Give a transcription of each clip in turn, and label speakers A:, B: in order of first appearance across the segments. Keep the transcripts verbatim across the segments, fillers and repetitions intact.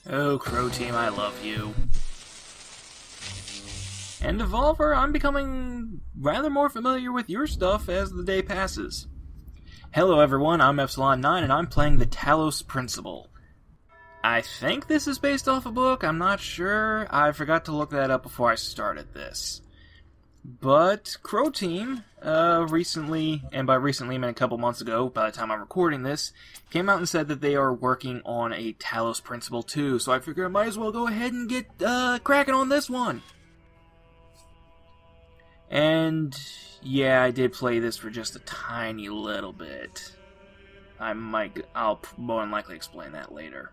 A: Oh, Crow Team, I love you. And Devolver, I'm becoming rather more familiar with your stuff as the day passes. Hello everyone, I'm Epsilon nine and I'm playing the Talos Principle. I think this is based off a book, I'm not sure. I forgot to look that up before I started this. But Crow Team, uh, recently, and by recently I mean a couple months ago, by the time I'm recording this, came out and said that they are working on a Talos Principle two, so I figured I might as well go ahead and get, uh, cracking on this one. And, yeah, I did play this for just a tiny little bit. I might, I'll more than likely explain that later.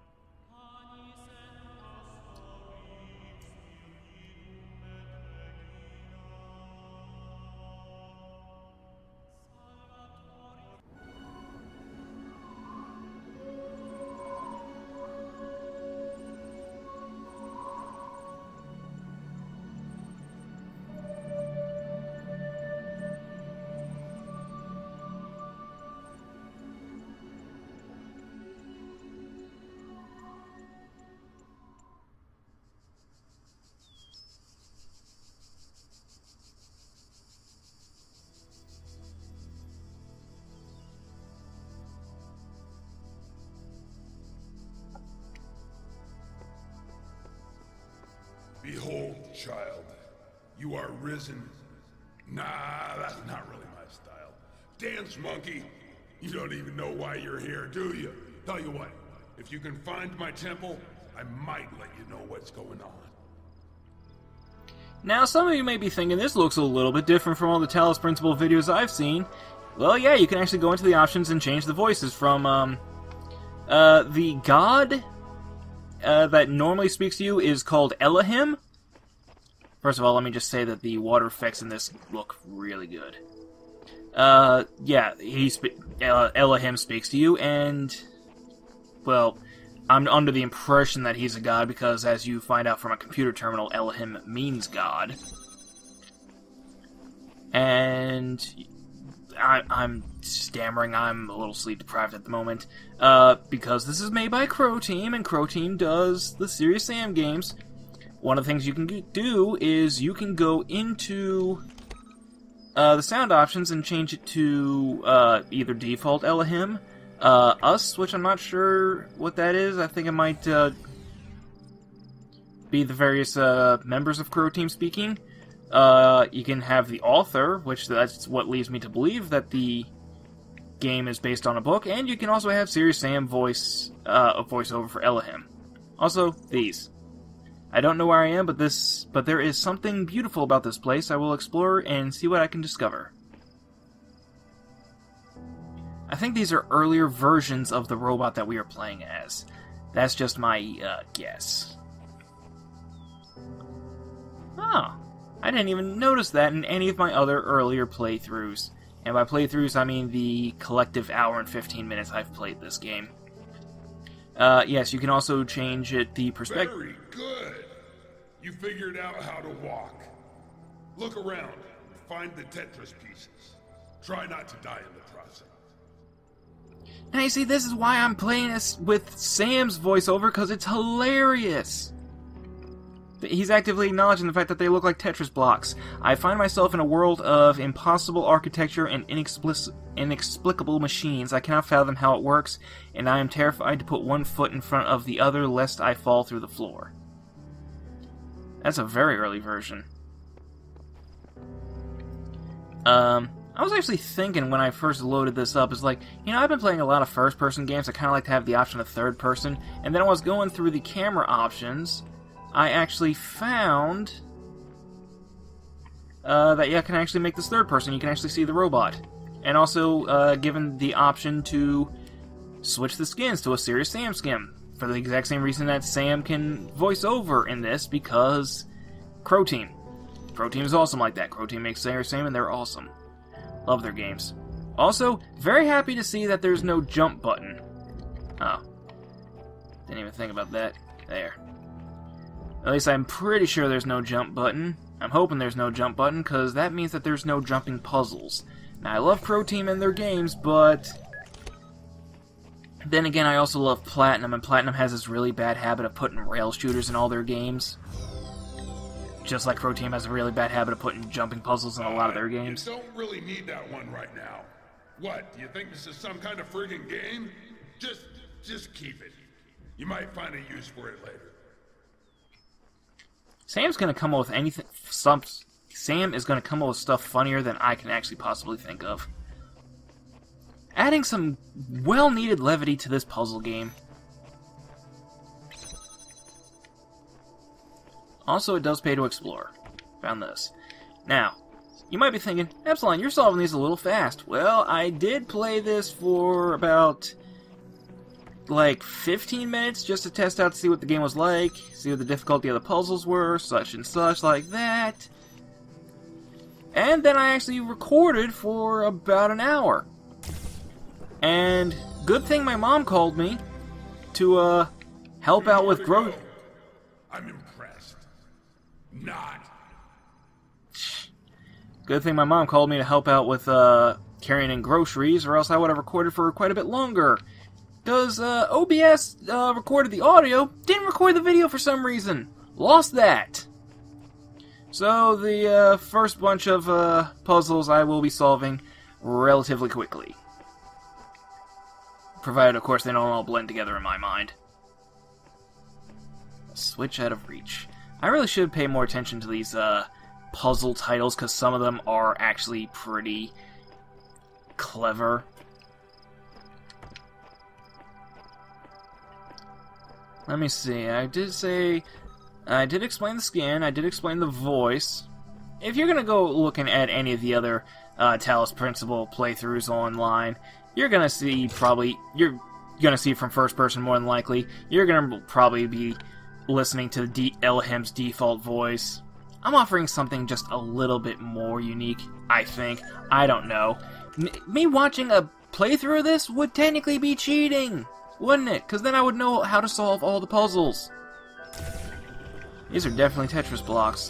B: Behold, child, you are risen. Nah, that's not really my style. Dance, monkey. You don't even know why you're here, do you? Tell you what, if you can find my temple, I might let you know what's going on.
A: Now, some of you may be thinking this looks a little bit different from all the Talos Principle videos I've seen. Well, yeah, you can actually go into the options and change the voices from, um, uh, the god Uh, that normally speaks to you is called Elohim. First of all, let me just say that the water effects in this look really good. Uh, yeah, he spe uh, Elohim speaks to you, and, well, I'm under the impression that he's a god because, as you find out from a computer terminal, Elohim means god. And I, I'm stammering, I'm a little sleep deprived at the moment, uh, because this is made by Crow Team, and Crow Team does the Serious Sam games. One of the things you can do is you can go into uh, the sound options and change it to uh, either default Elohim, uh, Us, which I'm not sure what that is. I think it might uh, be the various uh, members of Crow Team speaking. Uh, you can have the author, which that's what leads me to believe that the game is based on a book, and you can also have Serious Sam voice, uh, a voiceover for Elohim. Also, these. I don't know where I am, but this, but there is something beautiful about this place. I will explore and see what I can discover. I think these are earlier versions of the robot that we are playing as. That's just my, uh, guess. Oh. I didn't even notice that in any of my other earlier playthroughs. And by playthroughs, I mean the collective hour and fifteen minutes I've played this game. Uh, yes, you can also change it, the perspective.
B: Very good. You figured out how to walk. Look around and find the Tetris pieces. Try not to die in the process.
A: Now you see, this is why I'm playing this with Sam's voiceover, because it's hilarious. He's actively acknowledging the fact that they look like Tetris blocks. I find myself in a world of impossible architecture and inexplic inexplicable machines. I cannot fathom how it works, and I am terrified to put one foot in front of the other lest I fall through the floor. That's a very early version. Um, I was actually thinking when I first loaded this up, is like, you know, I've been playing a lot of first-person games. I kind of like to have the option of third-person, and then I was going through the camera options. I actually found uh, that you can actually make this third person. You can actually see the robot. And also uh, given the option to switch the skins to a Serious Sam skin. For the exact same reason that Sam can voice over in this, because Crow Team. Crow Team is awesome like that. Crow Team makes Serious Sam and they're awesome. Love their games. Also, very happy to see that there's no jump button. Oh. Didn't even think about that. There. At least I'm pretty sure there's no jump button. I'm hoping there's no jump button, because that means that there's no jumping puzzles. Now, I love Crow Team and their games, but Then again, I also love Platinum, and Platinum has this really bad habit of putting rail shooters in all their games. Just like Crow Team has a really bad habit of putting jumping puzzles in a lot of their games.
B: You don't really need that one right now. What, do you think this is some kind of friggin' game? Just, just keep it. You might find a use for it later.
A: Sam's gonna come up with anything. Some, Sam is gonna come up with stuff funnier than I can actually possibly think of. Adding some well-needed levity to this puzzle game. Also, it does pay to explore. Found this. Now, you might be thinking, Epsilon, you're solving these a little fast. Well, I did play this for about, like, fifteen minutes just to test out to see what the game was like, see what the difficulty of the puzzles were, such and such like that. And then I actually recorded for about an hour. And good thing my mom called me to, uh, help out with growth.
B: I'm impressed. Not.
A: Good thing my mom called me to help out with, uh, carrying in groceries, or else I would have recorded for quite a bit longer. Because, uh, O B S, uh, recorded the audio, didn't record the video for some reason. Lost that. So, the, uh, first bunch of, uh, puzzles I will be solving relatively quickly. Provided, of course, they don't all blend together in my mind. Switch out of reach. I really should pay more attention to these uh, puzzle titles, because some of them are actually pretty clever. Let me see. I did say... I did explain the skin. I did explain the voice. If you're going to go looking at any of the other uh, Talos Principle playthroughs online, you're gonna see probably you're gonna see from first person more than likely. You're gonna probably be listening to D Elhem's default voice. I'm offering something just a little bit more unique, I think. I don't know. M me watching a playthrough of this would technically be cheating, wouldn't it? Because then I would know how to solve all the puzzles. These are definitely Tetris blocks.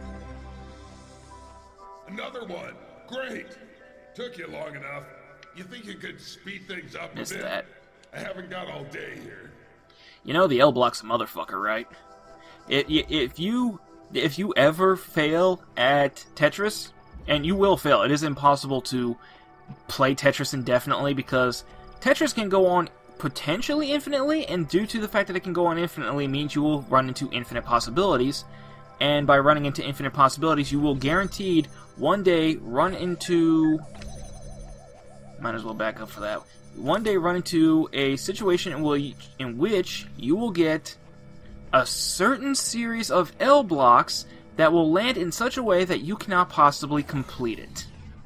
B: Another one. Great. Took you long enough. You think you could speed things up a
A: Missed
B: bit?
A: that.
B: I haven't got all day here.
A: You know the L block's a motherfucker, right? It, if you if you ever fail at Tetris, and you will fail, it is impossible to play Tetris indefinitely because Tetris can go on potentially infinitely, and due to the fact that it can go on infinitely means you will run into infinite possibilities. And by running into infinite possibilities, you will guaranteed one day run into... Might as well back up for that. One day run into a situation in, will you, in which you will get a certain series of L blocks that will land in such a way that you cannot possibly complete it.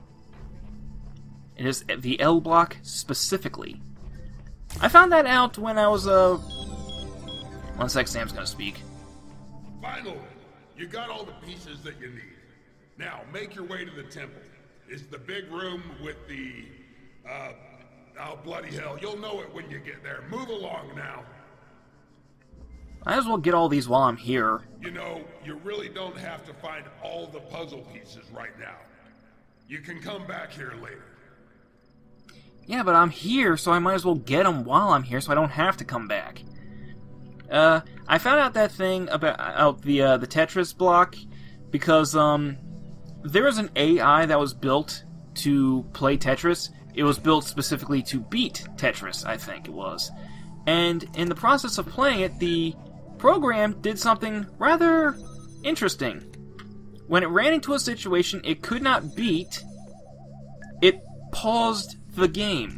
A: It is the L block specifically. I found that out when I was, uh... One sec, Sam's gonna speak.
B: Finally, you got all the pieces that you need. Now, make your way to the temple. It's the big room with the... Uh, oh, bloody hell. You'll know it when you get there. Move along now.
A: Might as well get all these while I'm here.
B: You know, you really don't have to find all the puzzle pieces right now. You can come back here later.
A: Yeah, but I'm here, so I might as well get them while I'm here so I don't have to come back. Uh, I found out that thing about out the, uh, the Tetris block because, um, there was an A I that was built to play Tetris. It was built specifically to beat Tetris, I think it was. And in the process of playing it, the program did something rather interesting. When it ran into a situation it could not beat, it paused the game.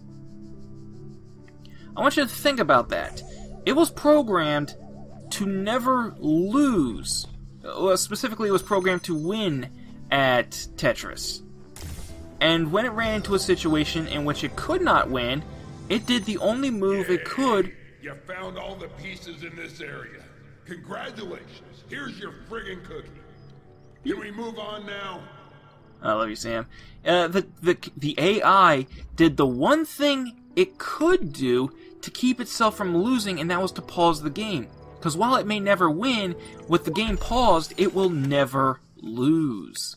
A: I want you to think about that. It was programmed to never lose. Well, specifically, it was programmed to win at Tetris. And when it ran into a situation in which it could not win, it did the only move
B: Yay.
A: it could.
B: You found all the pieces in this area. Congratulations. Here's your friggin' cookie. Can we move on now?
A: I love you, Sam. Uh, the, the, the A I did the one thing it could do to keep itself from losing, and that was to pause the game. Because while it may never win, with the game paused, it will never lose.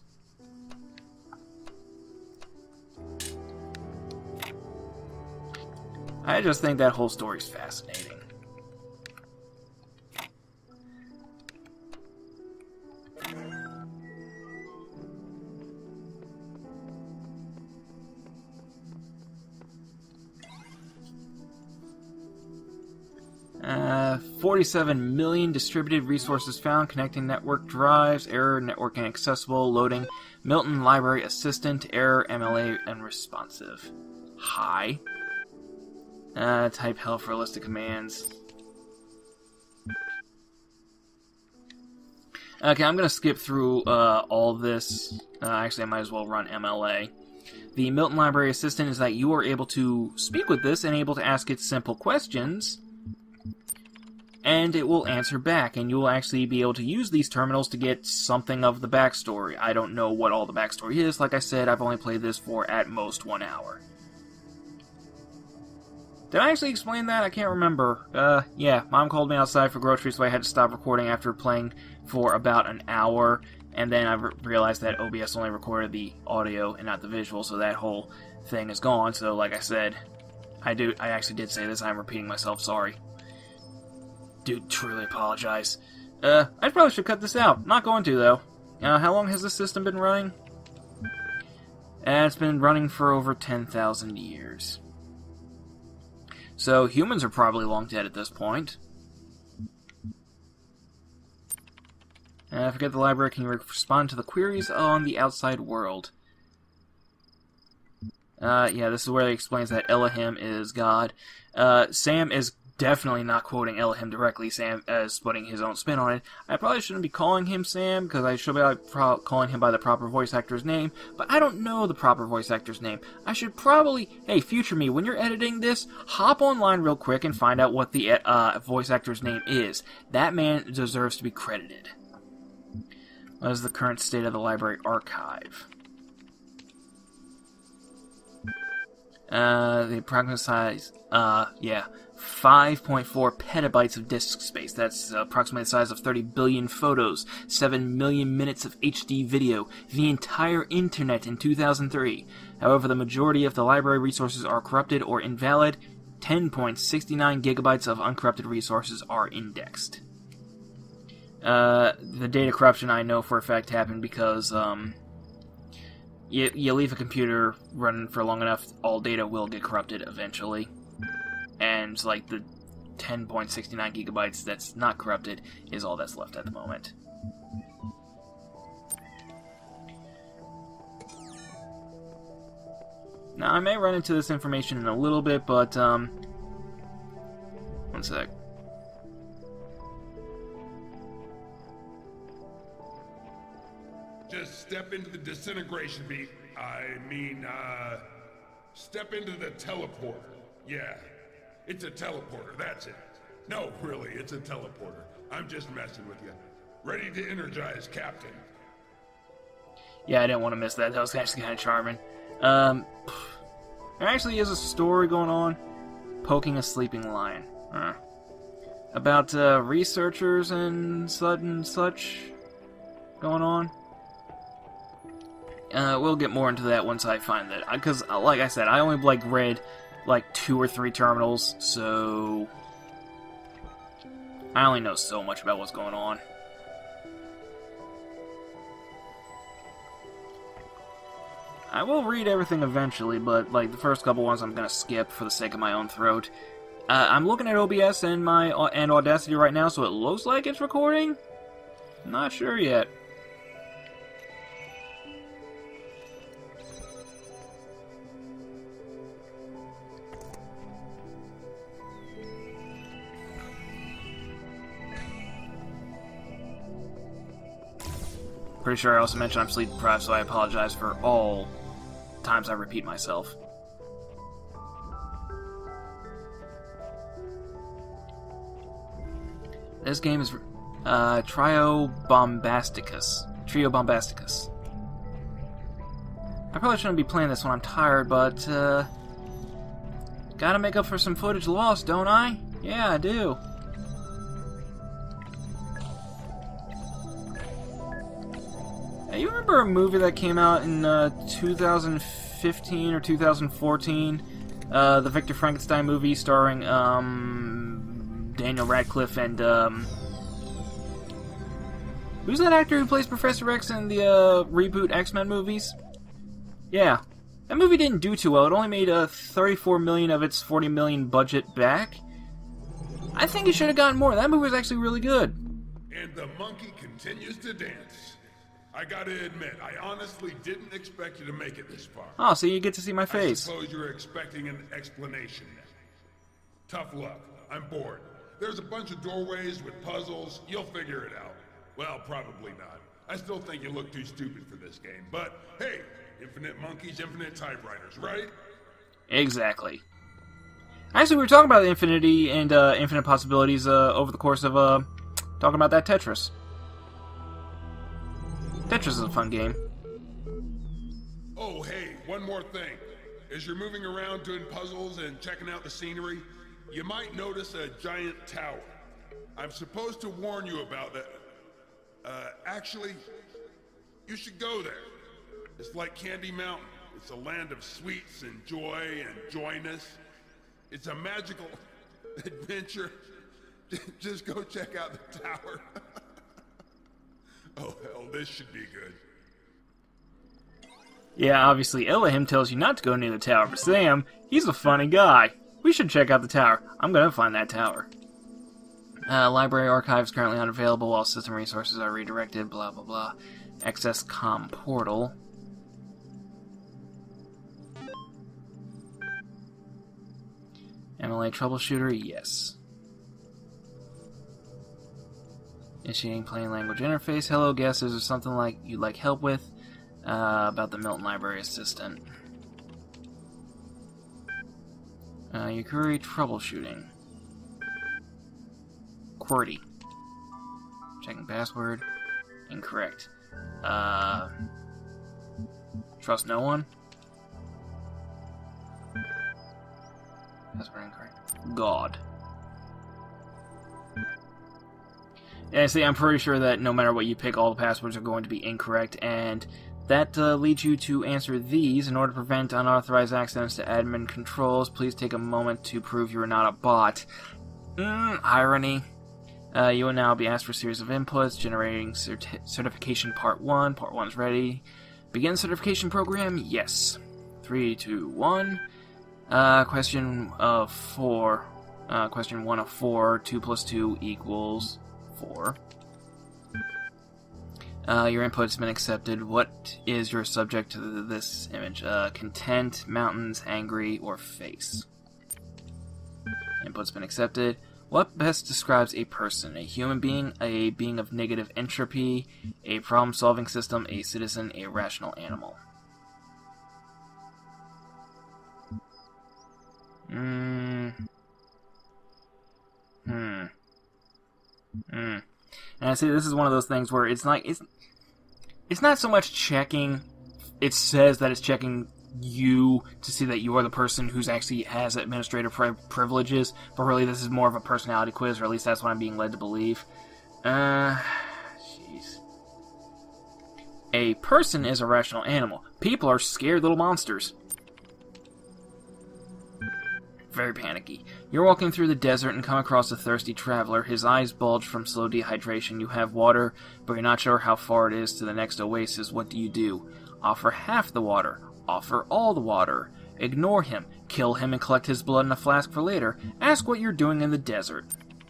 A: I just think that whole story's fascinating. Uh, forty-seven million distributed resources found, connecting network drives, error, network inaccessible, loading, Milton Library Assistant, error, M L A, unresponsive. Hi. Uh, type help for a list of commands. Okay, I'm gonna skip through, uh, all this. Uh, actually, I might as well run M L A. The Milton Library Assistant is that you are able to speak with this and able to ask it simple questions, and it will answer back, and you will actually be able to use these terminals to get something of the backstory. I don't know what all the backstory is. Like I said, I've only played this for, at most, one hour. Did I actually explain that? I can't remember. Uh, yeah, Mom called me outside for groceries, so I had to stop recording after playing for about an hour, and then I re realized that O B S only recorded the audio and not the visual, so that whole thing is gone. So, like I said, I do. I actually did say this. I'm repeating myself. Sorry. Dude, truly apologize. Uh, I probably should cut this out. Not going to, though. Uh, how long has this system been running? Uh, it's been running for over ten thousand years. So, humans are probably long dead at this point. Uh, forget the library. Can you respond to the queries on the outside world? Uh, yeah, this is where he explains that Elohim is God. Uh, Sam is definitely not quoting Elohim directly. Sam is putting his own spin on it. I probably shouldn't be calling him Sam, because I should be pro calling him by the proper voice actor's name, but I don't know the proper voice actor's name. I should probably... Hey, future me, when you're editing this, hop online real quick and find out what the uh, voice actor's name is. That man deserves to be credited. What is the current state of the library archive? Uh, the approximate size, uh, yeah, five point four petabytes of disk space. That's approximately the size of thirty billion photos, seven million minutes of H D video, the entire internet in two thousand three. However, the majority of the library resources are corrupted or invalid. ten point six nine gigabytes of uncorrupted resources are indexed. Uh, the data corruption I know for a fact happened because, um... You, you leave a computer running for long enough, all data will get corrupted eventually. And, like, the ten point six nine gigabytes that's not corrupted is all that's left at the moment. Now, I may run into this information in a little bit, but, um... one sec.
B: Just step into the disintegration beam. I mean, uh... step into the teleporter. Yeah. It's a teleporter, that's it. No, really, it's a teleporter. I'm just messing with you. Ready to energize, Captain.
A: Yeah, I didn't want to miss that. That was actually kind of charming. Um... There actually is a story going on. Poking a sleeping lion. Huh. About, uh, researchers and such and such going on. Uh, we'll get more into that once I find that. Because, like I said, I only, like, read, like, two or three terminals, so... I only know so much about what's going on. I will read everything eventually, but, like, the first couple ones I'm gonna skip for the sake of my own throat. Uh, I'm looking at O B S and, my, uh, and Audacity right now, so it looks like it's recording? Not sure yet. Pretty sure I also mentioned I'm sleep deprived, so I apologize for all times I repeat myself. This game is uh, Trio Bombasticus. Trio Bombasticus. I probably shouldn't be playing this when I'm tired, but uh, gotta make up for some footage lost, don't I? Yeah, I do. You remember a movie that came out in uh, two thousand fifteen or two thousand fourteen Uh, the Victor Frankenstein movie starring um, Daniel Radcliffe and um, who's that actor who plays Professor X in the uh, reboot X-Men movies? Yeah, that movie didn't do too well. It only made uh, thirty-four million of its forty million budget back. I think it should have gotten more. That movie was actually really good.
B: And the monkey continues to dance. I gotta admit, I honestly didn't expect you to make it this far.
A: Oh, so you get to see my face.
B: I suppose you were expecting an explanation. Tough luck. I'm bored. There's a bunch of doorways with puzzles. You'll figure it out. Well, probably not. I still think you look too stupid for this game. But, hey, infinite monkeys, infinite typewriters, right?
A: Exactly. Actually, we were talking about infinity and uh, infinite possibilities uh, over the course of uh, talking about that Tetris. Tetris is a fun game.
B: Oh, hey, one more thing. As you're moving around doing puzzles and checking out the scenery, you might notice a giant tower. I'm supposed to warn you about that. Uh, actually, you should go there. It's like Candy Mountain. It's a land of sweets and joy and joyness. It's a magical adventure. Just go check out the tower. Oh, hell, this should be good.
A: Yeah, obviously Elohim tells you not to go near the tower, but Sam, he's a funny guy. We should check out the tower. I'm gonna find that tower. Uh, library archives currently unavailable. All system resources are redirected. Blah, blah, blah. Access com portal. M L A troubleshooter, yes. Initiating plain language interface. Hello, guess is there something like you'd like help with? Uh, about the Milton Library Assistant. Uh, your query troubleshooting. QWERTY. Checking password. Incorrect. Uh, trust no one? Password incorrect. God. Yeah, see, I'm pretty sure that no matter what you pick, all the passwords are going to be incorrect, and that uh, leads you to answer these. In order to prevent unauthorized access to admin controls, please take a moment to prove you are not a bot. Mm, irony. Uh, you will now be asked for a series of inputs, generating cert certification part one. Part one's ready. Begin certification program? Yes. Three, two, one. Uh, question of four. Uh, question one of four. Two plus two equals four. Uh, your input's been accepted. What is your subject to this image? Uh, content, mountains, angry, or face? Input's been accepted. What best describes a person? A human being, a being of negative entropy, a problem-solving system, a citizen, a rational animal. Hmm. Hmm. Hmm. And I say this is one of those things where it's like it's it's not so much checking. It says that it's checking you to see that you are the person who's actually has administrative pri privileges, but really this is more of a personality quiz, or at least that's what I'm being led to believe. Uh, jeez. A person is a rational animal. People are scared little monsters. Very panicky. You're walking through the desert and come across a thirsty traveler. His eyes bulge from slow dehydration. You have water, but you're not sure how far it is to the next oasis. What do you do? Offer half the water. Offer all the water. Ignore him. Kill him and collect his blood in a flask for later. Ask what you're doing in the desert.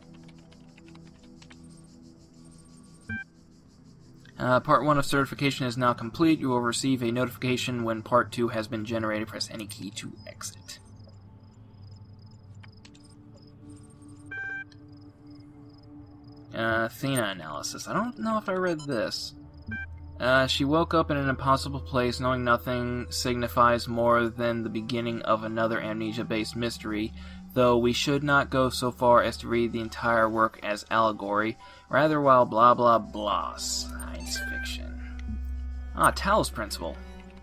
A: Uh, part one of certification is now complete. You will receive a notification when part two has been generated. Press any key to exit. Uh, Athena analysis. I don't know if I read this. Uh, she woke up in an impossible place, knowing nothing signifies more than the beginning of another amnesia-based mystery, though we should not go so far as to read the entire work as allegory, rather while blah blah blah. Science fiction. Ah, Talos Principle.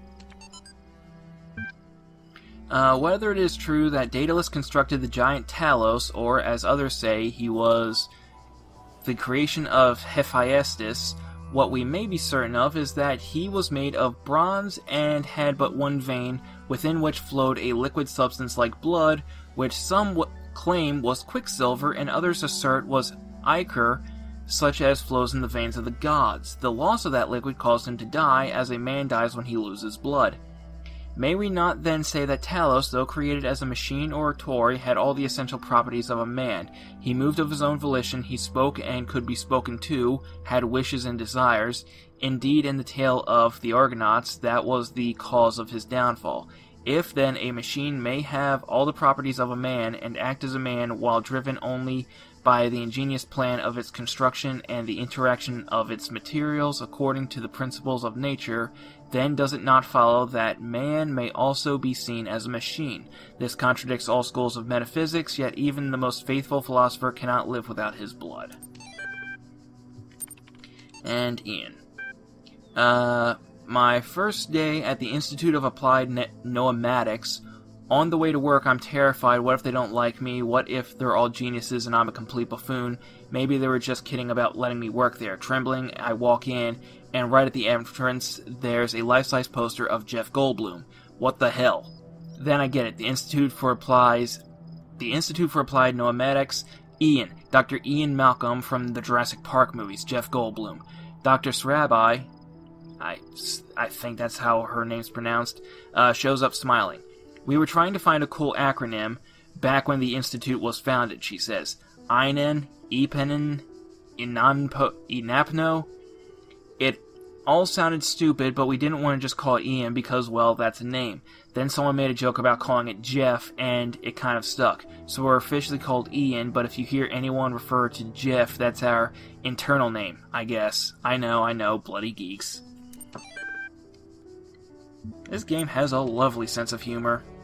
A: Uh, whether it is true that Daedalus constructed the giant Talos, or as others say, he was the creation of Hephaestus, What we may be certain of is that he was made of bronze and had but one vein, within which flowed a liquid substance like blood, which some w claim was quicksilver and others assert was ichor, such as flows in the veins of the gods. The loss of that liquid caused him to die, as a man dies when he loses blood. May we not then say that Talos, though created as a machine or a toy, had all the essential properties of a man? He moved of his own volition, he spoke and could be spoken to, had wishes and desires. Indeed, in the tale of the Argonauts, that was the cause of his downfall. If, then, a machine may have all the properties of a man, and act as a man while driven only by the ingenious plan of its construction and the interaction of its materials according to the principles of nature, then does it not follow that man may also be seen as a machine? This contradicts all schools of metaphysics, yet even the most faithful philosopher cannot live without his blood. And Ian. Uh, my first day at the Institute of Applied ne Noematics. On the way to work, I'm terrified. What if they don't like me? What if they're all geniuses and I'm a complete buffoon? Maybe they were just kidding about letting me work there. Trembling, I walk in, and right at the entrance, there's a life-size poster of Jeff Goldblum. What the hell? Then I get it. The Institute for Applies, the Institute for Applied Noematics. Ian, Doctor Ian Malcolm from the Jurassic Park movies. Jeff Goldblum. Doctor Srabai, I, I think that's how her name's pronounced, uh, shows up smiling. We were trying to find a cool acronym back when the Institute was founded, she says. Einen, Epenin, Inanpo, Inapno. It all sounded stupid, but we didn't want to just call it Ian because, well, that's a name. Then someone made a joke about calling it Jeff, and it kind of stuck. So we're officially called Ian, but if you hear anyone refer to Jeff, that's our internal name, I guess. I know, I know, bloody geeks. This game has a lovely sense of humor.